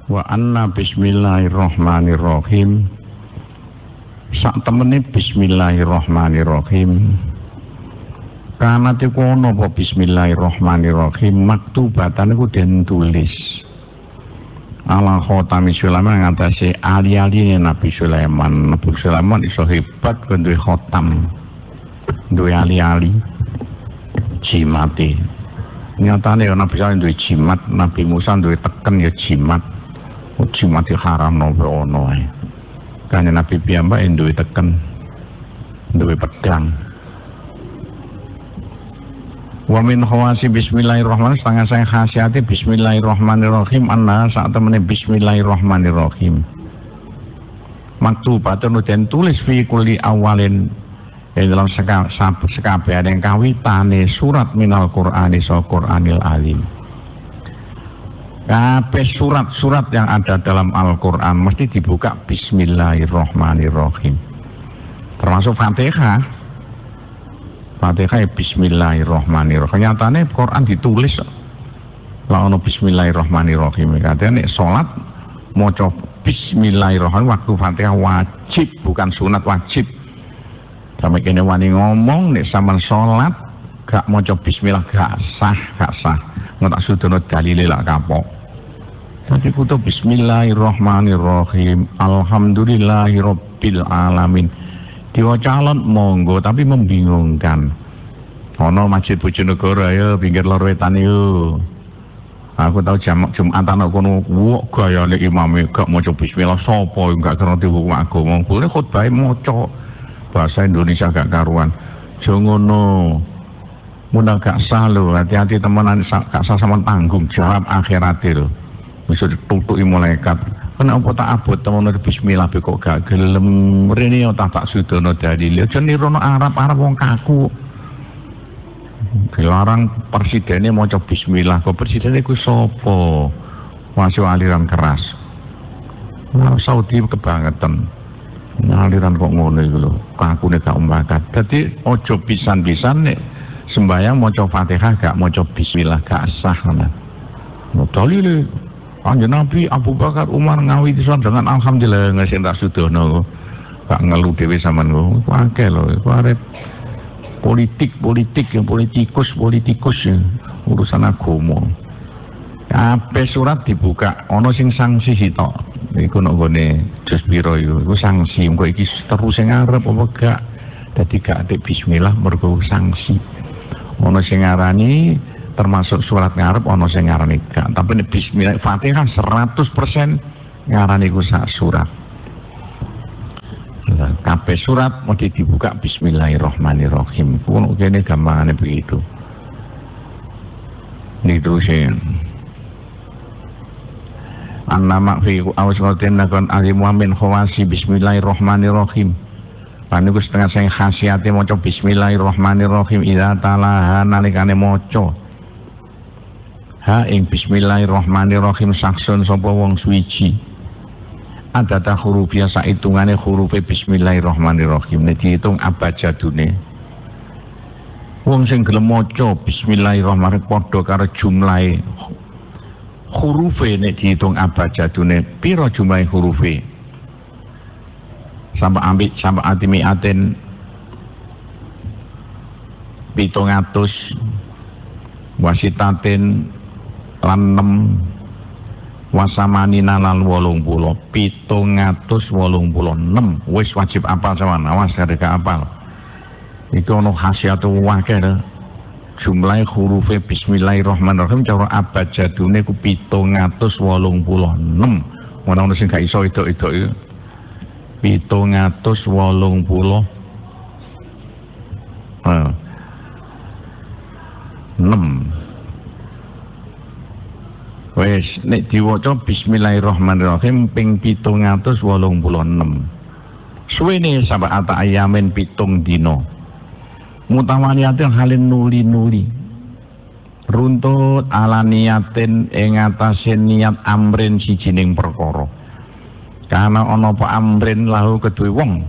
Wa anna bismillahirrahmanirrahim. Sak temene bismillahirrahmanirrahim. Kana tiku ono apa bismillahirrahmanirrahim maktubatan iku den tulis. Ala khotami Sulaiman ngatasi ali-ali Nabi Sulaiman. Nabi Sulaiman iso hebat duwe khotam. Duwe ali-ali jimate. Nyatane Nabi Sulaiman duwe jimat, Nabi Musa duwe teken ya jimat. Jimat haram nopo ono ae. Kanjeng Nabi piyambak duwe teken, duwe pedang. Wa min khawasi bismillahirrahmanirrahim, sangat khasiate bismillahirrahmanirrahim anna sak temene bismillahirrahmanirrahim. Maktubatun den tulis fi kulli awalin dalam sekabehane kawitane surat minal Qur'ani sa Qur'anil Alim. Kabeh surat-surat yang ada dalam Al-Quran mesti dibuka bismillahirrahmanirrahim. Termasuk Fatihah. Fatihah ya bismillahirrahmanirrahim. Nyatane Quran ditulis lah ono bismillahirrahmanirrahim. Katanya nek salat maca bismillahirrahmanirrahim waktu Fatihah wajib, bukan sunat, wajib. Sampai kene wani ngomong nek sampean salat gak maca bismillah gak sah. Nggak sudono dalile lak kapok. Tapi kutu bismillahirrahmanirrahim. Alhamdulillahirabbil alamin. Diwaca alon monggo tapi membingungkan. Ono Masjid Bojonegoro ya pinggir lor wetan yo. Aku tahu jamak Jumatan kono wok gayane imame gak maca bismillah sapa gak ngerti hukum agama. Boleh khotbah maca bahasa Indonesia gak karuan. Jongono. Mudah gak sah lho, hati-hati temenan gak sah sama tanggung jawab akhiratil. Bisa ditutuki malaikat. Kenapa tak abot temen bismillah kok gak gelem rene yo tak sudono dalil. Aja nirono Arab wong kaku. Dilarang presidennya maca bismillah. Kok presidennya ku sapa? Masih aliran keras. Wah, Saudi kebangetan. Aliran kok ngono iku lho. Kakune gak umbakat. Dadi aja pisan-pisan nek sembahyang maca Fatihah gak maca bismillah gak sah nah. Dalile Kanjeng Nabi Abu Bakar Umar ngawiti salat dengan alhamdulillah ngasih tak sudono. Gak ngeluh dhewe sampean kok. Akeh lho iku arep politik yang politikus ya. Urusan agama. Kabeh surat dibuka ana sing sanksi sitok. Iku nek gone jos piro iku sanksi engko iki terus sing arep apa gak. Dadi gak atik bismillah mergo sanksi. Ono sing ngarani termasuk surat ngarep, ono sing ngarani gak. Tapi nek bismillah Fatihah 100% ngarani ku sak surat. Kabeh surat mesti dibuka bismillahirrahmanirrahim. Kuwi kene gampangane begitu. Diterusin. An-nama fi awsalatin nakon alimu min khawasi bismillahirrahmanirrahim. Paniku setengah sing khasiate maca bismillahirrahmanirrahim idza talaha nalikane maca. Ha ing bismillahirrahmanirrahim saksun sapa wong suwiji. Adata huruf biasa hitungane huruf bismillahirrahmanirrahim nek diitung abjadune. Wong sing gelem maca bismillahirrahmanirrahim padha karo jumlahe hurufe nek diitung abjadune pira jumlahe hurufe? Sampai atimi aten 700 wasitaten lan 6 wasamanina lan 80 786 wis wajib apal sampean awas gak apal itu ono khasiat akeh jumlah hurufe bismillahirrahmanirrahim cara abjadune ku 786 ono sing gak iso itu 780 wes nek diwaca bismillahirrahmanirrahim ping 786 suwene sabaata ayamin 7 dina mutawaliyatin halin nuli runtut ala niyatin ing atase niat amrin sijining perkara. Karena ana apa amrin lahu kedue wong.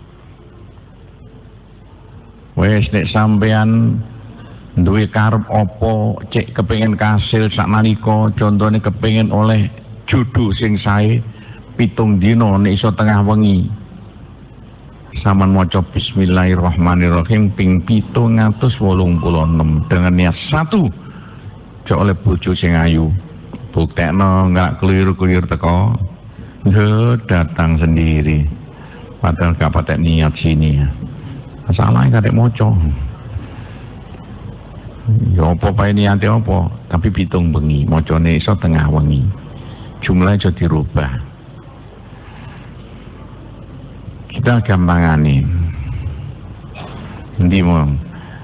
Wes nek sampean duwe karep apa cek kepengin kasil saknalika contone kepengin oleh juduk sing sae 7 dina nek iso tengah wengi sampean maca bismillahirrahmanirrahim ping 786 dengan niat satu jek oleh bojo sing ayu buktekno enggak keliru-keliru teko datang sendiri padahal gak patek niat sini masalahnya kadek maca ya apa pae niate apa tapi 7 bengi macane iso tengah wengi jumlahnya jadi dirubah. Kita gampangane endi mong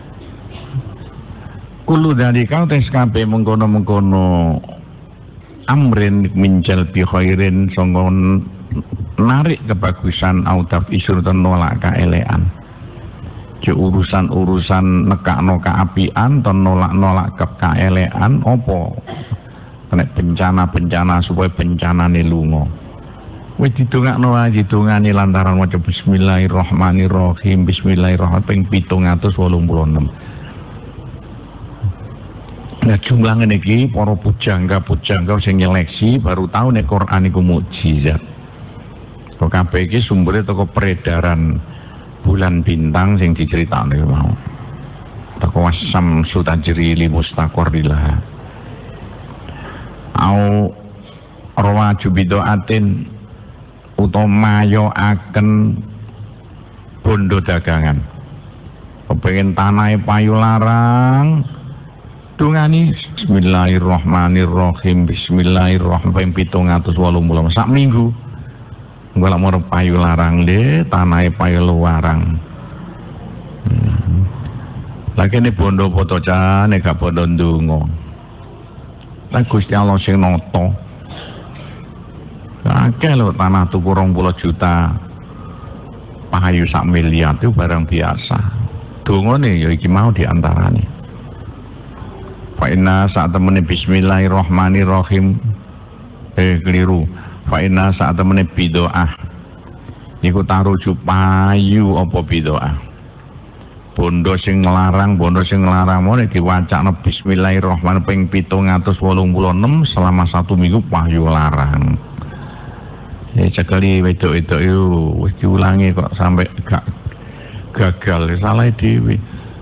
kulo dari kau tes kabeh mengkono-mengkono amrin minjal bi khairin songgon narik kebagusan autaf isur dan nolak kaelean ke urusan-urusan nekakno kaapian ton nolak-nolak ke kaelean opo kena bencana-bencana supaya bencanane lunga wis didongakno ae didongani lantaran maca bismillahirrahmanirrahim bismillahirrahmanirrahim ping 786. Nah jumlah ngene iki para pujangga sing nyeleksi baru tahu nek Quran iku mukjizat. Kok kabeh iki sumbere teko peredaran bulan bintang sing diceritakne mau. Teko wasam sutajri li mustaqarrillah. Au rawa jubidoatin utawa mayoaken bondo dagangan kepengen tanahe payu larang dungani bismillahirrahmanirrahim bismillahirrahmanirrahim 780 sak minggu engko lak mau payu larang le tanahe payu larang lagi ini bondo foto jane gak bondo ndonga lan Gusti Allah sing nata akeh lho tanah tuku 20 juta payu sak miliar itu barang biasa dongane ya iki mau diantarane fa inna saat temene bismillahirrahmanirrahim keliru fa inna saat temene bidoah iku taruju payu apa bidoah bondo sing nglarang mau diwacakno bismillahirrahmanirrahim ping 786 selama 1 minggu payu larang. Ya sekali wedok-wedok itu wis diulangi kok sampai gak gagal salah dhewe.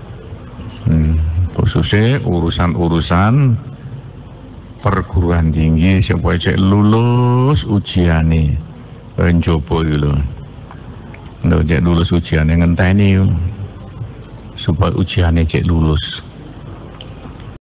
Khususnya urusan perguruan tinggi supaya cek lulus ujiane njaba iki lho. Nek cek lulus ujiane ngenteni supaya ujiane cek lulus.